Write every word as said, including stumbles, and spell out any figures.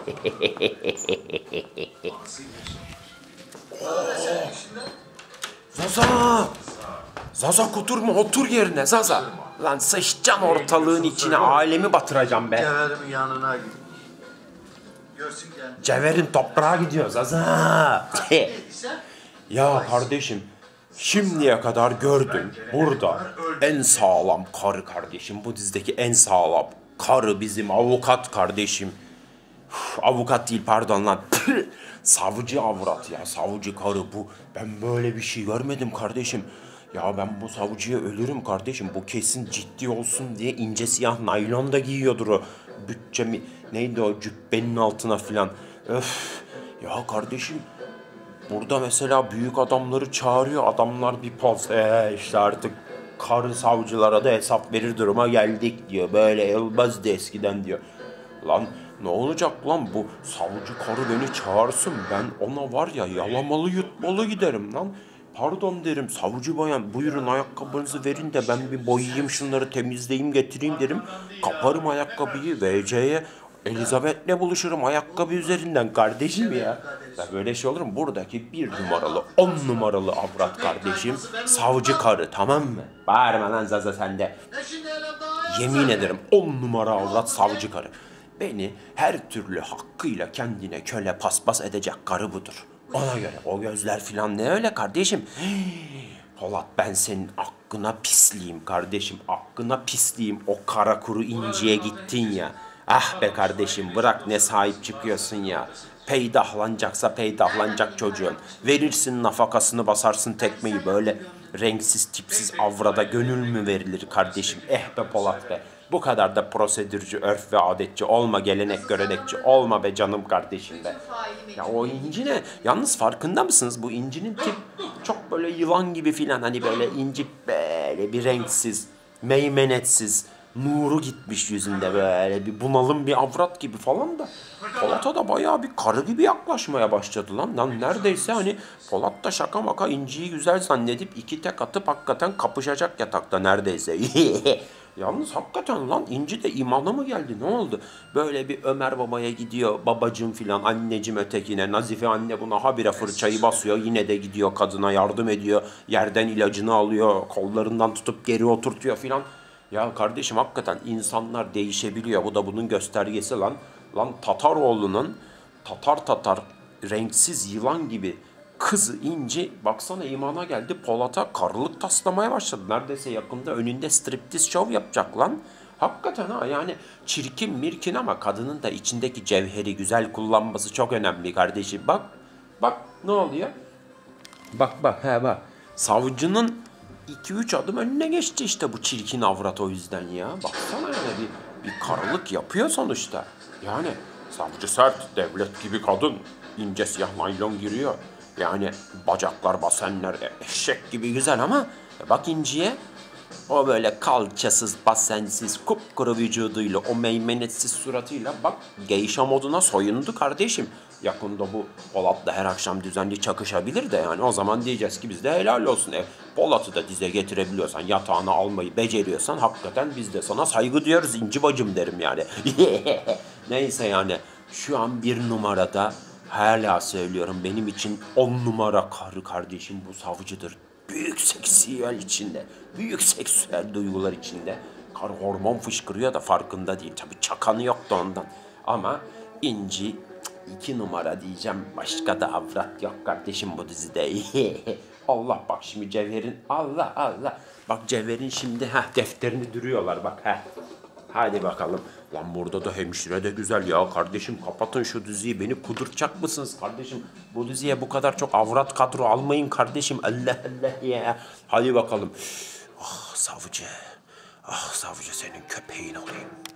Zaza! Zaza kuturma, otur yerine Zaza. Lan sıçacağım ortalığın içine, alemi batıracağım be. Cevher'imin yanına git. Görsün gel. Cevher'in toprağa gidiyor Zaza. Ya kardeşim, şimdiye kadar gördüm burada en sağlam karı kardeşim. Bu dizideki en sağlam karı bizim avukat kardeşim. Uf, avukat değil pardon lan. Savcı avrat ya, savcı karı bu. Ben böyle bir şey görmedim kardeşim. Ya ben bu savcıya ölürüm kardeşim. Bu kesin ciddi olsun diye ince siyah naylon da giyiyordur o. Bütçemi neydi o cübbenin altına filan. Öf ya kardeşim. Burada mesela büyük adamları çağırıyor. Adamlar bir poz. Ee, işte artık karı savcılara da hesap verir duruma geldik diyor. Böyle olmazdı eskiden diyor. Lan ne olacak lan bu savcı karı beni çağırsın. Ben ona var ya yalamalı yutmalı giderim lan. Pardon derim savcı bayan buyurun ayakkabınızı verin de ben bir boyayayım şunları temizleyeyim getireyim derim. Kaparım ayakkabıyı V C'ye. Elizabeth'le buluşurum ayakkabı üzerinden kardeşim ya. Ya böyle şey olur mu? Buradaki bir numaralı, on numaralı avrat kardeşim savcı karı tamam mı? Bağırma lan Zaza sende. Yemin ederim on numara avrat savcı karı. Beni her türlü hakkıyla kendine köle paspas edecek karı budur. Ona göre o gözler filan ne öyle kardeşim? Polat ben senin aklına pisliyim kardeşim. Aklına pisliyim o kara kuru inciye gittin ya. Ah be kardeşim bırak ne sahip çıkıyorsun ya. Peydahlanacaksa peydahlanacak çocuğun. Verirsin nafakasını basarsın tekmeyi böyle renksiz tipsiz avrada gönül mü verilir kardeşim? Eh be Polat be. Bu kadar da prosedürcü, örf ve adetçi olma, gelenek görenekçi olma be canım kardeşim be. Ya o inci ne? Yalnız farkında mısınız? Bu incinin tip çok böyle yılan gibi filan. Hani böyle inci böyle bir renksiz, meymenetsiz, nuru gitmiş yüzünde böyle bir bunalım bir avrat gibi falan da. Polat'a da bayağı bir karı gibi yaklaşmaya başladı lan. Lan neredeyse hani Polat da şaka maka inciyi güzel zannedip iki tek atıp hakikaten kapışacak yatakta neredeyse. Yalnız hakikaten lan inci de imana mı geldi ne oldu? Böyle bir Ömer babaya gidiyor babacım filan anneciğim ötekine Nazife anne buna habire fırçayı basıyor yine de gidiyor kadına yardım ediyor yerden ilacını alıyor kollarından tutup geri oturtuyor filan. Ya kardeşim hakikaten insanlar değişebiliyor bu da bunun göstergesi lan. Lan Tataroğlu'nun Tatar Tatar renksiz yılan gibi kızı inci baksana imana geldi Polat'a karılık taslamaya başladı. Neredeyse yakında önünde striptiz show yapacak lan. Hakikaten ha yani çirkin mirkin ama kadının da içindeki cevheri güzel kullanması çok önemli kardeşim. Bak bak ne oluyor? Bak bak he bak. Savcının iki üç adım önüne geçti işte bu çirkin avrat o yüzden ya. Baksana yani bir, bir karılık yapıyor sonuçta. Yani savcı sert devlet gibi kadın ince siyah naylon giriyor. Yani bacaklar basenler eşek gibi güzel ama bak inciye o böyle kalçasız, basensiz, kupkuru vücuduyla, o meymenetsiz suratıyla bak geisha moduna soyundu kardeşim. Yakında bu Polat'la her akşam düzenli çakışabilir de yani o zaman diyeceğiz ki bizde helal olsun. E, Polat'ı da dize getirebiliyorsan, yatağına almayı beceriyorsan hakikaten biz de sana saygı duyuyoruz inci bacım derim yani. Neyse yani şu an bir numarada hala söylüyorum benim için on numara karı kardeşim bu savcıdır. Büyük seksüel içinde, büyük seksüel duygular içinde. Karı hormon fışkırıyor da farkında değil. Tabii çakanı yok da ondan. Ama inci iki numara diyeceğim. Başka da avrat yok kardeşim bu dizide. Allah bak şimdi Cevher'in, Allah Allah. Bak Cevher'in şimdi heh, defterini duruyorlar bak heh. Hadi bakalım. Lan burada da hemşire de güzel ya kardeşim kapatın şu diziyi beni kudurtacak mısınız kardeşim? Bu diziye bu kadar çok avrat kadro almayın kardeşim Allah Allah ya. Hadi bakalım. Ah savcı, ah savcı senin köpeğin olayım.